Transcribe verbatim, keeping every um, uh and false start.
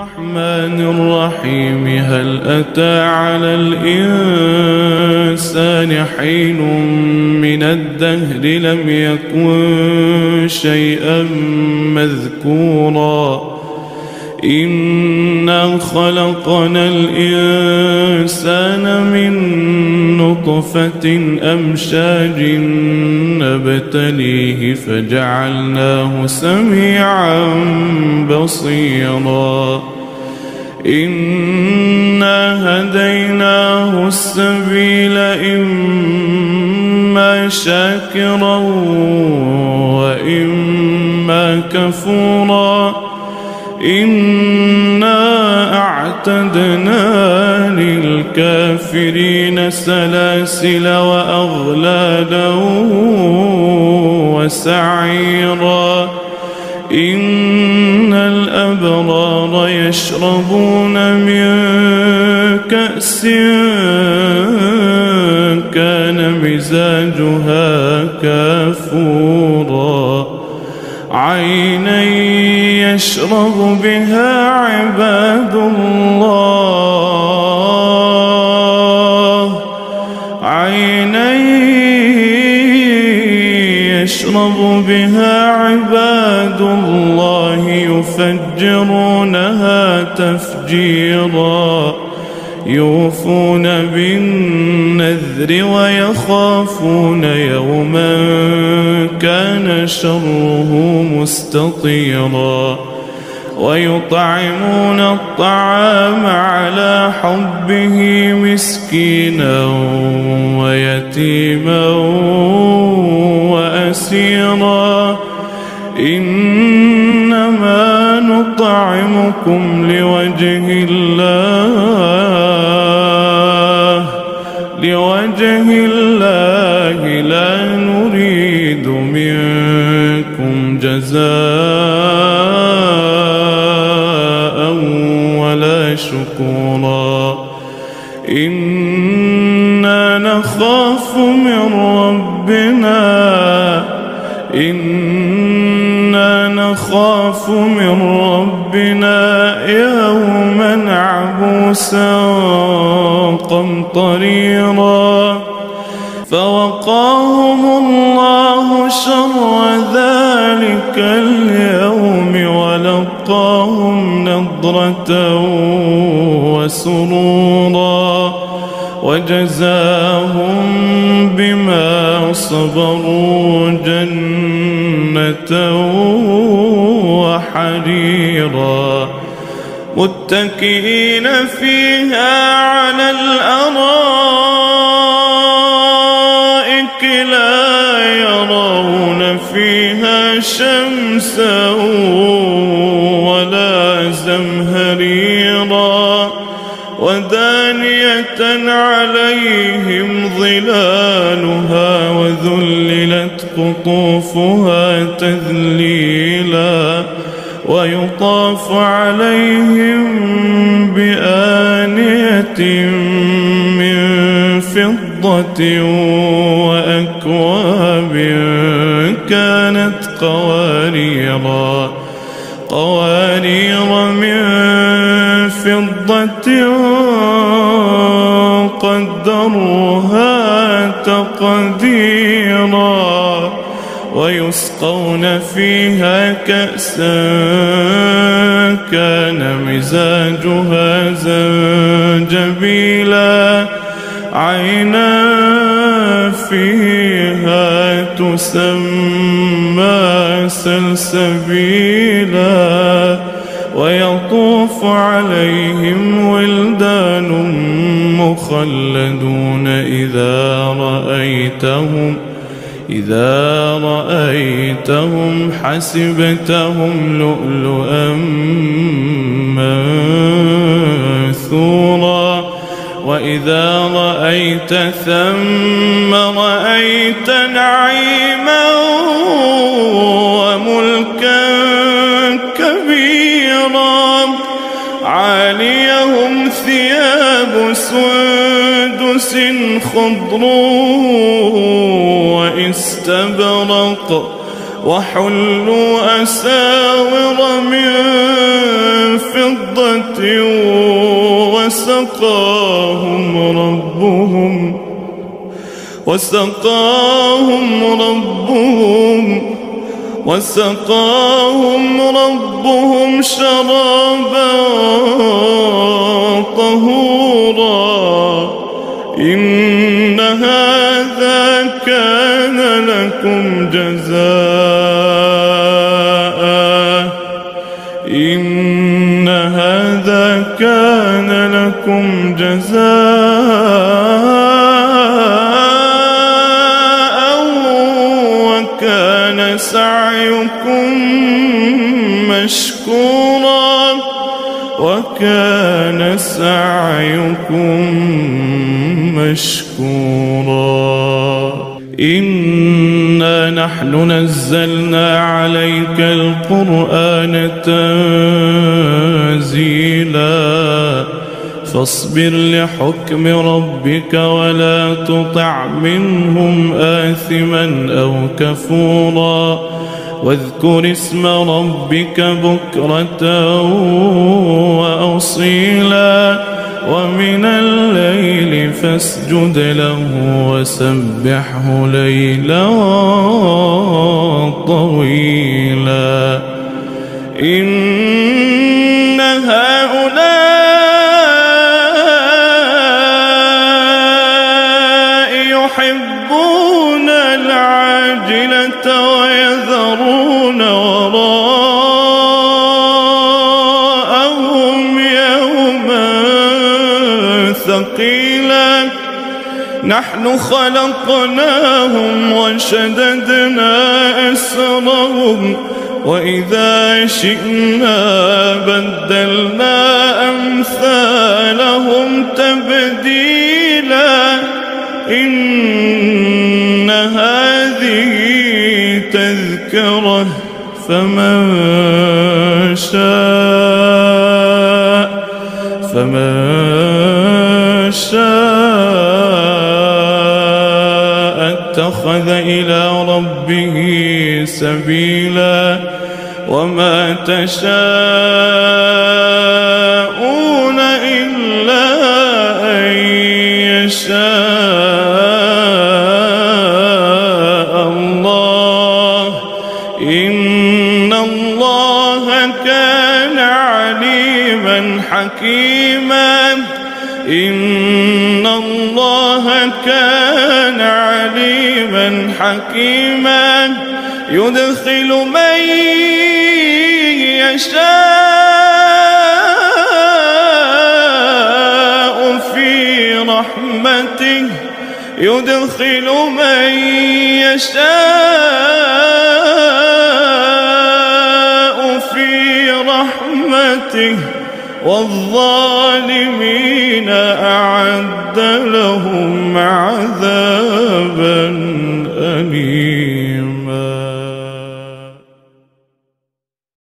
الرحمن الرحيم هل أتى على الإنسان حين من الدهر لم يكن شيئا مذكورا إنا خلقنا الإنسان من نطفة أمشاج نبتليه فجعلناه سميعا بصيرا إنا هديناه السبيل إما شاكرا وإما كفورا إنا أعتدنا للكافرين سلاسل وأغلالا وسعيرا إن الأبرار يشربون من كأس كان مزاجها كافورا عينا يشرب بها عباد الله عينا يشرب بها عباد الله يفجرونها تفجيرا يوفون بالنذر ويخافون يوما كان شره مستطيرا ويطعمون الطعام على حبه مسكينا ويتيما وأسيرا إنما نطعمكم لوجه الله لوجه الله لا نريد منكم جزاء ولا شكورا إنا نخاف من ربنا إنا نخاف من ربنا يوما عبوسا قمطريرا فوقاهم الله شر ذلك اليوم ولقاهم نضرة وسرورا وجزاهم بما صبروا جنة وحريرا متكئين فيها على الأرائك لا يرون فيها شمسا ولا زمهريرا ودانية عليهم ظلالها وذللت قطوفها تذليلا ويطاف عليهم بآنية من فضة وأكواب كانت قواريرا قوارير من فضة قدروها تقديرا ويسقون فيها كأسا كان مزاجها زنجبيلا عينا فيها تسمى سلسبيلا ويطوف عليهم ولدان مخلدون إذا رأيتهم إذا رأيتهم حسبتهم لؤلؤا منثورا وإذا رأيت ثم رأيت نعيما وملكا كبيرا عاليهم ثياب سندس خضر واستبرق وحلوا أساور من فضة وسقاهم ربهم وسقاهم ربهم وسقاهم ربهم شرابا طهورا إن هذا كان لكم جزاء إن هذا كان لكم جزاء وكان سعيكم مشكورا وكان سعيكم مشكورا إنا نحن نزلنا عليك القرآن تنزيلا فاصبر لحكم ربك ولا تطع منهم آثما أو كفورا واذكر اسم ربك بكرة وأصيلا ومن الليل فاسجد له وسبحه ليلا طويلا إن هؤلاء يحبون العاجلة ويذرون وراءهم يوما ثقيلا نحن خلقناهم وشددنا أسرهم وإذا شئنا بدلنا أمثالهم تبديلا إن هذه تذكرة فمن شاء فمن شاء اتخذ إلى ربه سبيلا وما تشاءون إلا أن يشاء الله إن الله كان عليما حكيما إن الله كان عليما حكيما يدخل من يشاء في رحمته يدخل من يشاء في رحمته والظالمين أعد لهم عذابا أليما.